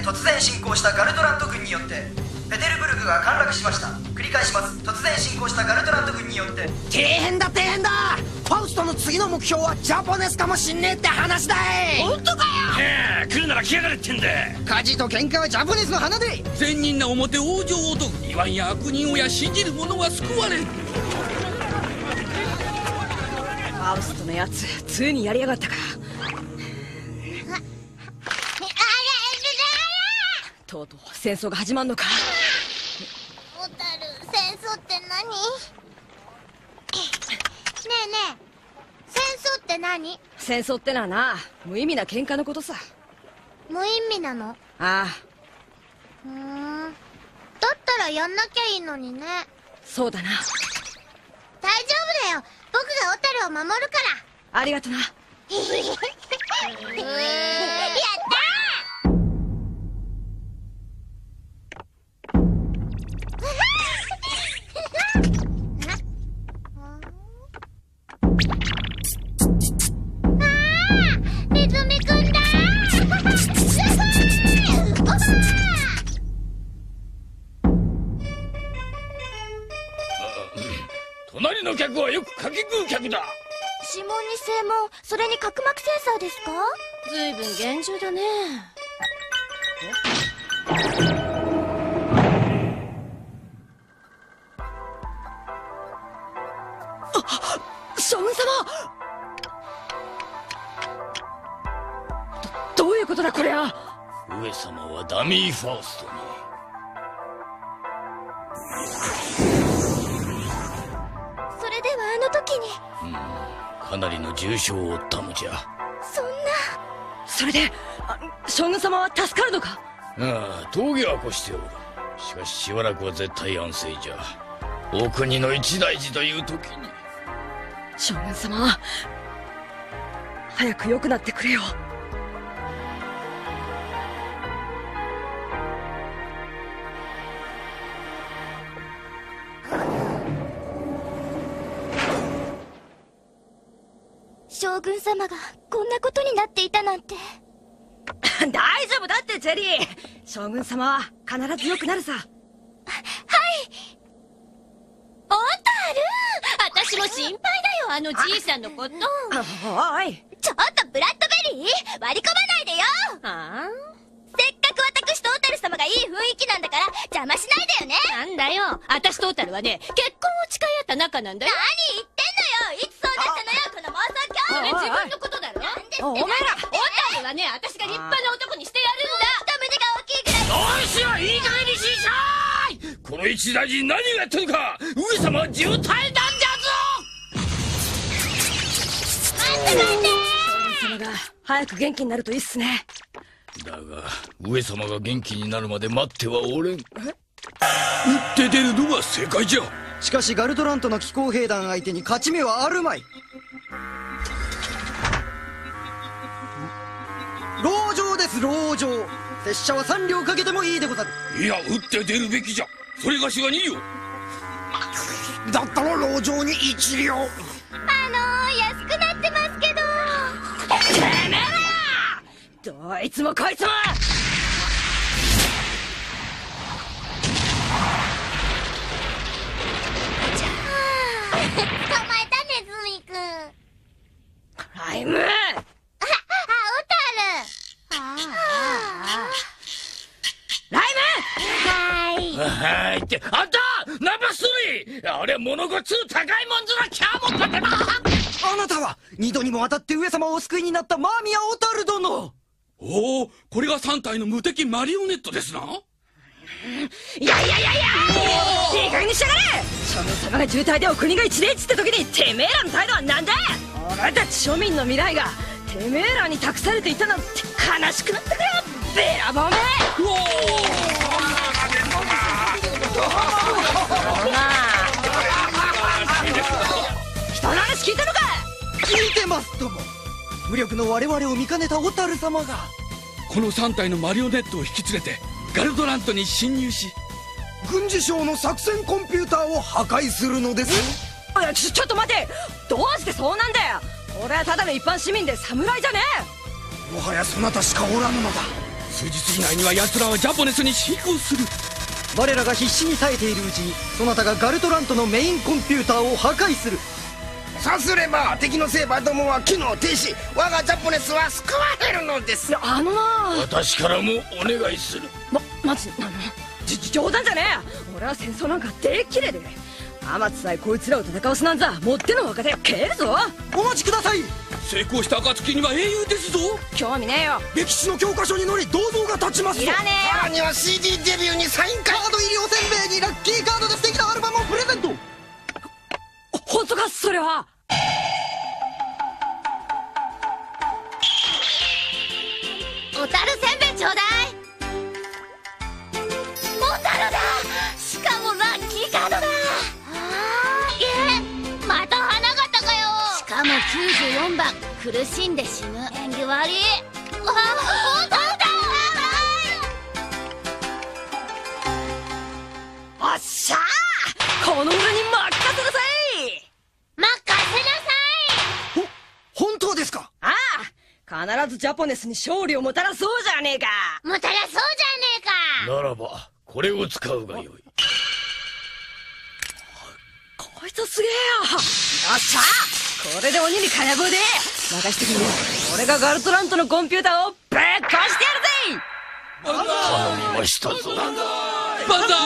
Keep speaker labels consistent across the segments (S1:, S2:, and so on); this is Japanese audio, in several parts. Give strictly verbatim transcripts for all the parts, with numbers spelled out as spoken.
S1: 突然侵攻したガルトラント軍によってペテルブルクが陥落しました。繰り返します。突然侵攻したガルトラント軍によって。
S2: 底辺だ底辺だ。ファウストの次の目標はジャポネスかもしんねえって話だい。
S3: 本当かよ。
S4: へえ、来るなら来やがれってんだ。
S2: 火事と喧嘩はジャポネスの花で。
S3: 善人な表往生男、言わんや悪人をや信じる者は救われる。
S5: ファウストのやつついにやりやがったか。とうとう戦争が始まんのか。
S6: 小樽、戦争って何？ねえねえ、戦争って何？
S5: 戦争ってのはな、無意味な喧嘩のことさ。
S6: 無意味なの？
S5: ああ。
S6: ふーん、だったらやんなきゃいいのにね。
S5: そうだな。
S6: 大丈夫だよ、僕が小樽を守るから。
S5: ありがとな。
S6: やったー。ネズミくんだ
S4: 隣の客はよくかき食う客だ。
S6: 指紋に正紋、それに角膜センサーですか？
S7: ずいぶん厳重だね。
S5: 将軍様、どどういうことだこれは。
S4: 上様はダミーファーストに。
S6: それではあの時に。
S4: うん、かなりの重傷を負ったのじゃ。
S6: そんな。
S5: それで将軍様は助かるのか。
S4: ああ、峠は越しておる。しかししばらくは絶対安静じゃ。お国の一大事という時に。
S5: 将軍様、早く良くなってくれよ。
S6: 将軍様がこんなことになっていたなんて。
S5: 大丈夫だってジェリー。将軍様は必ず良くなるさ。
S6: はい。
S7: 小樽、私も心配だよ、あのじいさんのこと。
S5: おい、
S6: ちょっとブラッドベリー、割り込まないでよ。
S7: ああ、
S6: せっかく私と小樽様がいい雰囲気なんだから邪魔しないでよね。
S7: なんだよ、私と小樽はね、結婚を誓い合った仲なんだよ。
S6: 何言ってんのよ。いつそうなったのよ、この妄想
S7: それ
S6: 狂。
S7: 自分のことだろ。
S6: なんですって。
S5: お前ら
S7: 小樽はね、私が立派な男にしてやるんだ。
S6: 人胸が大きいぐらい。
S4: どうしよう、いい加減にしんしゃい。この一大事に何をやってるか。上様は渋滞なんじゃぞ。
S6: 待って待って。
S5: 将軍様が早く元気になるといいっすね。
S4: だが上様が元気になるまで待ってはおれん。打って出るのが正解じゃ。
S2: しかしガルトラントの気候兵団相手に勝ち目はあるまい。籠城です籠城。拙者は三両かけてもいいでござる。
S4: いや、打って出るべきじゃ。それがしがにいよ。
S2: だったら籠城に一両。
S6: あのー、安くなってますけど。
S5: てめえら、どいつもこいつも。
S6: 捕まえたネズミくん。
S5: ライム。
S6: あ、あ、小樽。ああ。
S5: ライム。
S6: はーい。
S4: はいって、あんたナンバースリー。あれ物ごっつ高いもんずらキャーもんだってな。
S2: あなたは二度にもわたって上様をお救いになったマーミヤ・オタル殿。
S3: おお、これがさん体の無敵マリオネットですな。
S5: いやいやいやいや、いい加減にしやがれ。将軍様が渋滞でお国が一大事って時にてめえらの態度はなんだ。俺たち庶民の未来がてめえらに託されていたなんて悲しくなってくれよ、べらぼうめ。
S3: うお
S5: 人の話聞いたのか。
S2: 聞いてますとも。無力の我々を見かねたオタル様が
S3: このさん体のマリオネットを引き連れてガルドラントに侵入し、
S2: 軍事省の作戦コンピューターを破壊するのです。
S5: いや、ちょちょっと待て。どうしてそうなんだよ。俺はただの一般市民で侍じゃね
S2: もはやそなたしかおらぬのだ。
S3: 数日以内には奴らはジャポネスに侵攻する。
S1: 我らが必死に耐えているうちにそなたがガルトラントのメインコンピューターを破壊する。
S2: さすれば敵のセーバーどもは機能停止、我がジャポネスは救われるのです。
S5: あのな
S4: 私からもお願いする。
S5: まマジなの？じ冗談じゃねえ。俺は戦争なんかでっきれで天津さえこいつらを戦わすなんざもっての若手を蹴るぞ。
S1: お待ちください。
S3: 成功した暁には英雄ですぞ。
S5: 興味ねえよ。
S1: 歴史の教科書に載り銅像が立ちますぞ。
S5: いらねえよ。
S2: さらには シーディー デビューにサインカード入りおせんべいにラッキーカードで素敵なアルバムをプレゼント。
S5: 本当かそれは。
S7: 小樽せんべいちょうだい。小樽だ。しかもラッキーカードだ。あーえまた花形かよ。しかもきゅうじゅうよんばん苦しんで死ぬ。縁起悪い。あ本当だ。
S5: おっしゃー、この俺に任せなさい。
S7: 任せなさい。
S1: 本当ですか？
S5: ああ、必ずジャポネスに勝利をもたらそうじゃねえか。
S7: もたらそうじゃねえか。
S4: ならばこれを使うがよい。
S5: こいつすげえよ。よっしゃー、これで鬼にかやぶで任してくれ。俺がガルトラントのコンピューターをぶっ壊してやるぜ。
S4: 頼みましたぞ。
S3: バンザ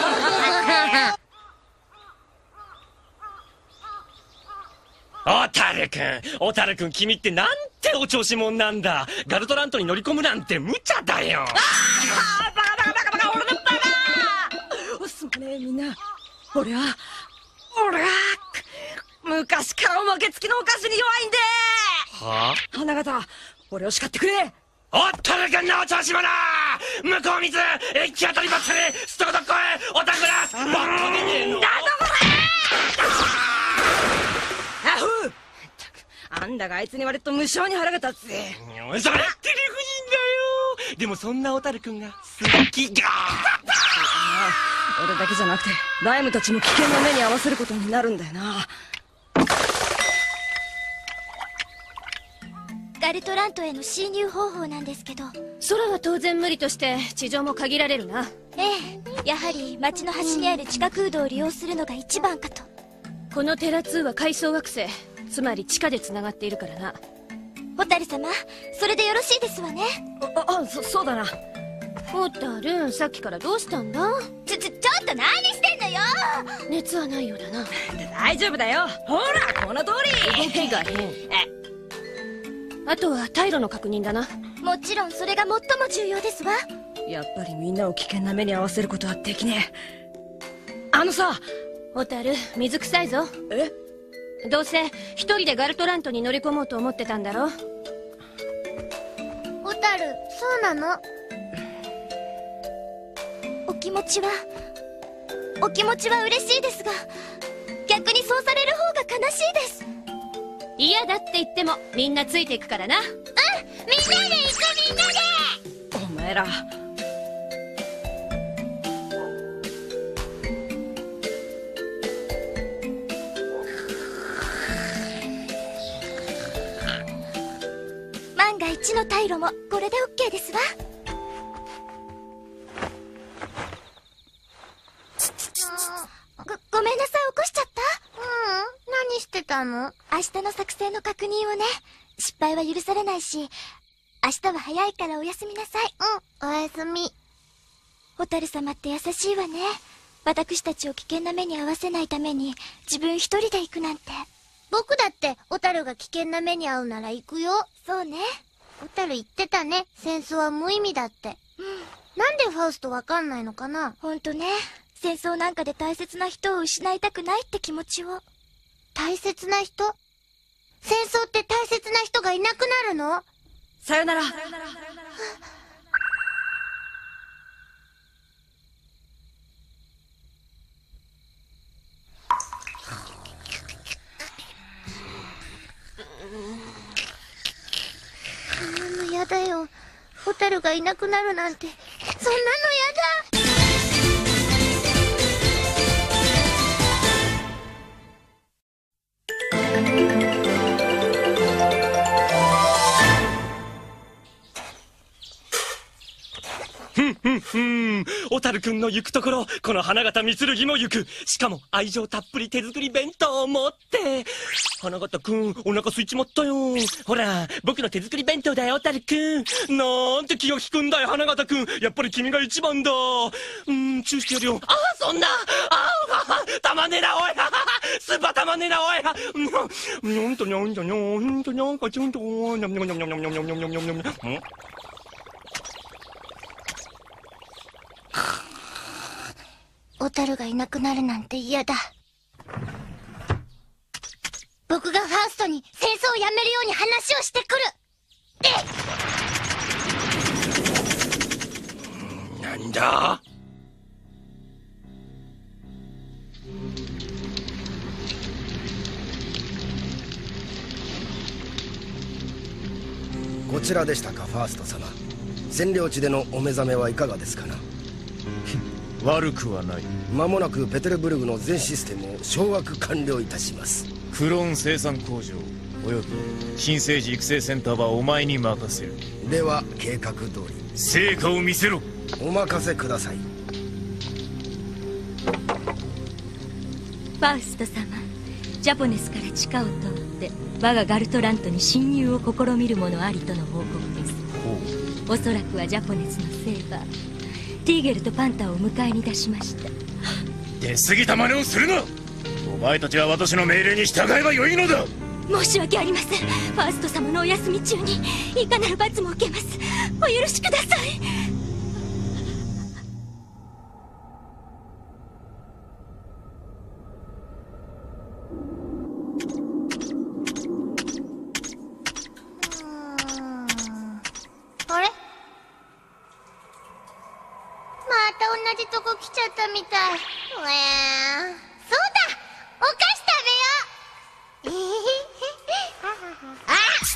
S8: 小樽くん、小樽くん、君ってなんてお調子者なんだ。ガルトラントに乗り込むなんて無茶だよ。
S5: ああバカバカバカバカ、俺のバカ。すまねえみんな。俺は俺は昔からおまけ付きのお菓子に弱いんで。
S8: はあ、
S5: 花形、俺を叱ってくれ。
S8: 小樽くんのお調子者。向こう水行き当たりばったりすとこどっこいおたくらバッコでねえの。
S5: なんだこれ。アホったく、あんだがあいつに言われると無性に腹が立つぜ。
S8: それって理不尽だよ。でもそんな小樽くんが好きが
S5: 俺だけじゃなくてライムたちも危険な目に遭わせることになるんだよな。
S6: ガルトラントへの侵入方法なんですけど。
S7: 空は当然無理として地上も限られるな。
S6: ええ、やはり街の端にある地下空洞を利用するのが一番かと。
S7: このテラツーは階層惑星、つまり地下でつながっているからな。
S6: 蛍様、それでよろしいですわね。
S5: ああ、そそうだな。
S7: 蛍、さっきからどうしたんだ。
S6: ちょちょちょっと何してんのよ。
S7: 熱はないようだな。
S5: 大丈夫だよ。ほらこの通り。
S7: 動きが変。
S5: え
S7: あとは退路の確認だな。
S6: もちろんそれが最も重要ですわ。
S5: やっぱりみんなを危険な目に遭わせることはできねえ。あのさ、
S7: 蛍、水臭いぞ。
S5: え
S7: どうせ一人でガルトラントに乗り込もうと思ってたんだろ。
S6: 蛍、そうなの？お気持ちはお気持ちは嬉しいですが、逆にそうされる方が悲しいです。
S7: 嫌だって言ってもみんなついていくからな。うん、みんなで行く、みんなで。
S5: お前ら
S6: 万が一の退路もこれで OK ですわ。ご、ごめんなさい、起こしちゃった？ううん、何してたの？明日の作戦の確認をね。失敗は許されないし、明日は早いからおやすみなさい。うん、おやすみ。蛍様って優しいわね。私たちを危険な目に遭わせないために自分一人で行くなんて。僕だって蛍が危険な目に遭うなら行くよ。そうね。蛍言ってたね、戦争は無意味だって。うん。なんでファウストわかんないのかな。ほんとね。戦争なんかで大切な人を失いたくないって気持ちを。大切な人？戦争って大切な人がいなくなるの？
S5: さよなら。
S6: そんなのやだよ。蛍がいなくなるなんて、そんなのやだ。
S8: ふんふんふん。小樽くんの行くところ、この花形三剣も行く。しかも愛情たっぷり手作り弁当を持って。花形くん、お腹空いちまったよ。ほら、僕の手作り弁当だよ、小樽くん。なんて気が利くんだよ、花形くん。やっぱり君が一番だ。うん、チューしてやるよ。ああ、そんな。ああ、たまんねえな、おい。スーパーたまんねえな、おい。にょんとにょんとにょんとにょんかちょんと、にょんにょんにょんにょんにょんにょんにょんにょんにょんにょん。
S6: 小樽がいなくなるなんて嫌だ。僕がファウストに戦争をやめるように話をしてくる。
S8: なんだ？
S9: こちらでしたか、ファースト様。占領地でのお目覚めはいかがですかな。
S10: 悪くはない。
S9: 間もなくペテルブルグの全システムを掌握完了いたします。
S10: クローン生産工場および新生児育成センターはお前に任せる。
S9: では計画通り
S10: 成果を見せろ。
S9: お任せください。
S11: ファウスト様、ジャポネスから地下を通って我がガルトラントに侵入を試みる者ありとの報告です。おそらくはジャポネスのセーバーティーゲルとパンタを迎えに出しました。
S10: 出過ぎた真似をするな。お前たちは私の命令に従えばよいのだ。
S11: 申し訳ありません。ファースト様のお休み中にいかなる罰も受けます。お許しください。
S6: あれ？また同じとこ来ちゃったみたい。うえー、そうだ、お菓子食べよう。あ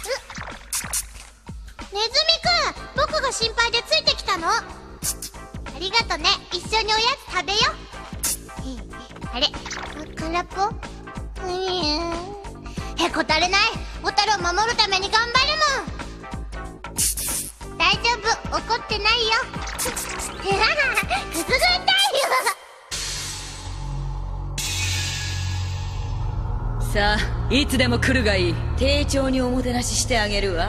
S6: っ、ネズミくん、僕が心配でついてきたの。ありがとね。一緒におやつ食べよ。あれ、空っぽ？うーん、へこたれない。小樽を守るために頑張るもん。大丈夫、怒ってないよ。くすぐったいよ。
S5: さあ、いつでも来るがいい。丁重におもてなししてあげるわ。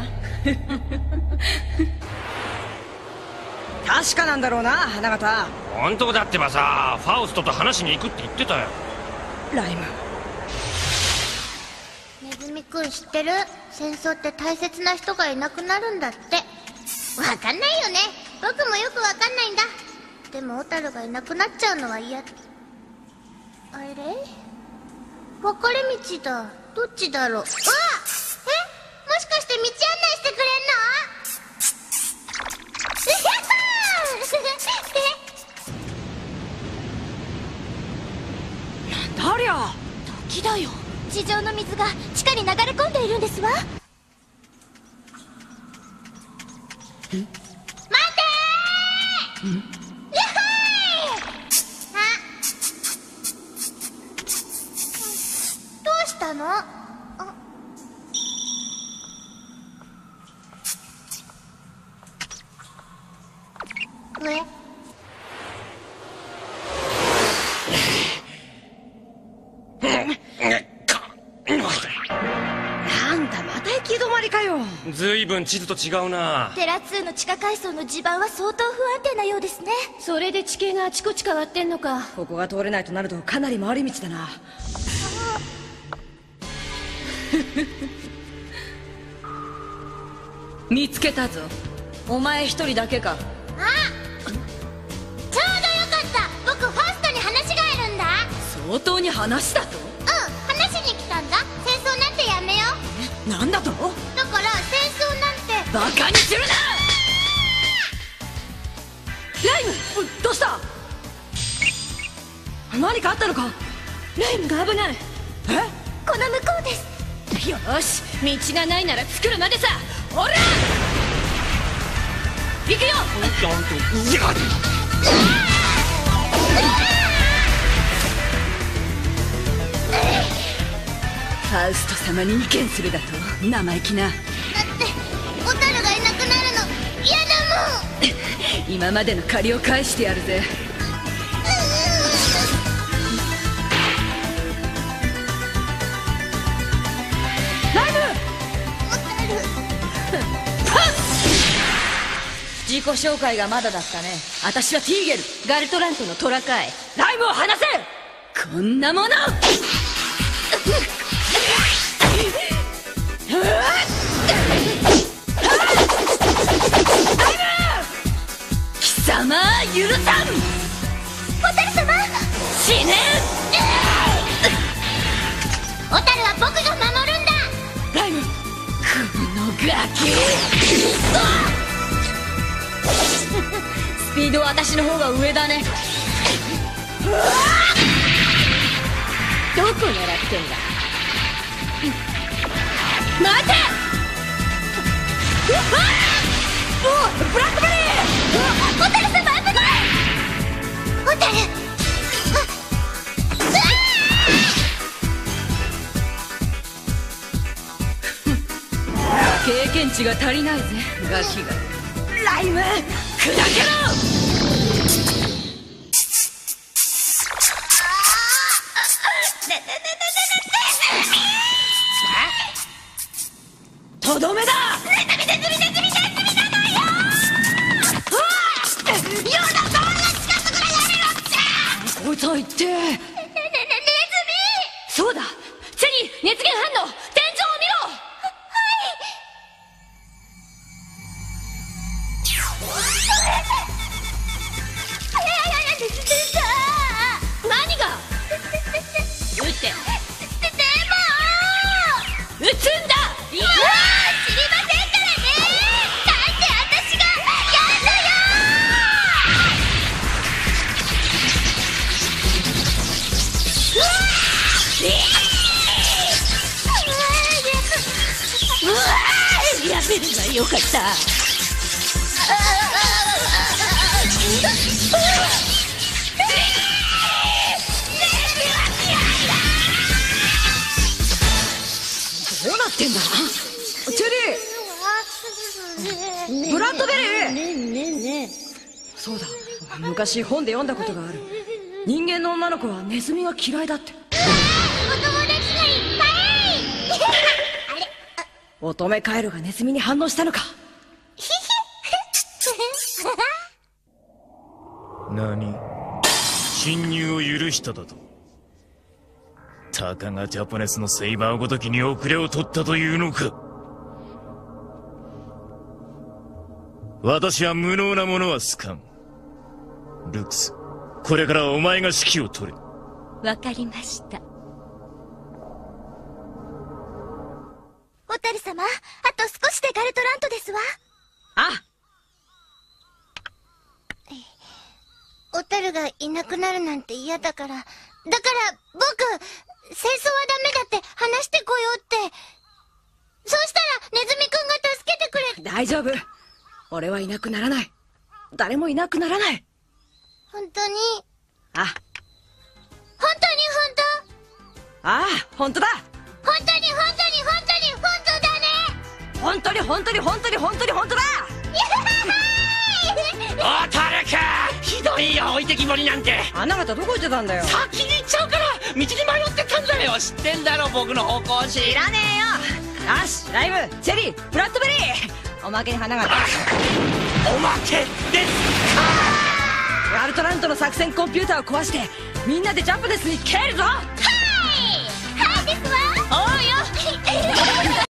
S5: 確かなんだろうな、花形。
S8: 本当だってばさ、ファウストと話しに行くって言ってたよ。
S5: ライム。
S6: ネズミくん知ってる？戦争って大切な人がいなくなるんだって。わかんないよね。僕もよくわかんないんだ。でも小樽がいなくなっちゃうのは嫌。あれ？分かれ道だ。どっちだろう。あ！え？もしかして道案内してくれんの？
S5: なんだありゃ。
S6: 滝だよ。地上の水が地下に流れ込んでいるんですわ。待てー！やっほーい！あ、どうしたの？あ、え？
S5: なんだ、また行き止まりかよ。
S8: ずいぶん地図と違うな。
S6: テラツーの地下階層の地盤は相当不安定なようですね。
S7: それで地形があちこち変わってんのか。
S5: ここが通れないとなるとかなり回り道だな。見つけたぞ。お前一人だけか。
S6: あ、ちょうどよかった。僕ファーストに話があるんだ。
S5: 相当に話だと？
S6: うん、話しに来たんだ。戦争なんてやめよう。
S5: なんだと？
S6: だから戦争なんて
S5: バカにするな！ライム、どうした？何かあったのか？
S7: ライムが危ない。
S5: え？
S6: この向こうです。
S7: よし、道がないなら作るまでさ。ほら行くよ。
S5: ファウスト様に意見するだと？生意気な。
S6: だって小樽がいなくなるの嫌だもん。
S5: 今までの借りを返してやるぜ。ライム自己紹介がまだだったね。私はティーゲル、ガルトラントのトラかい。ライムを離せ。こんなもの貴様許さん。
S6: ホタル様
S5: 死ね。
S7: ホタルは僕が守るんだ。
S5: ライム、このガキスピードは私の方が上だね。どこ狙ってんだ。待て。おお、ブラックベリー。
S6: ホタル様危ない。ホタル
S5: 経験値が足りないぜガキが。ライム砕けろ。とどめだ。こいつは言って。ねねねねずみ。そうだ、チェリー、熱源反応、天井を見ろ。何が撃って撃つんだ。いや知りませんからね。なんで私がやんだよ。うわうわやめればよかった。どうなってんだチェリー。ブラッドベリー。そうだ、昔本で読んだことがある。人間の女の子はネズミが嫌いだって。
S6: お友達がいっぱい。あれ、
S5: 乙女カエルがネズミに反応したのか。
S10: 何？侵入を許しただと？たかがジャポネスのセイバーごときに遅れを取ったというのか。私は無能なものは好かん。ルクス、これからはお前が指揮を取れ。
S11: わかりました。
S6: ホタル様、あと少しでガルトラントですわ。
S5: あ、
S6: ホタルがいなくなるなんて嫌だから。だから僕、戦争はダメだって話してこようって。そうしたらネズミくんが助けてくれ。
S5: 大丈夫、俺はいなくならない。誰もいなくならない。
S6: 本当に？
S5: あ、
S6: 本当に本当？
S5: ああ、本当だ。
S6: 本当に本当に本当に本当だね。
S5: 本当に本当に本当に本当に本当だ。
S8: おたるか、ひどいよ置いてきぼりなんて。
S5: あなたどこ行ってたんだよ。
S8: 先に行っちゃうから道に迷ってたんだよ。知ってんだろ僕の方向
S5: 知らねえよ。よし、ライム、チェリー、ブラッドベリー。おまけに花形。
S8: おまけですか。
S5: ガルトラントの作戦コンピューターを壊してみんなでジャンプネスに蹴るぞ。
S6: はいはいですわ。
S5: おうよ。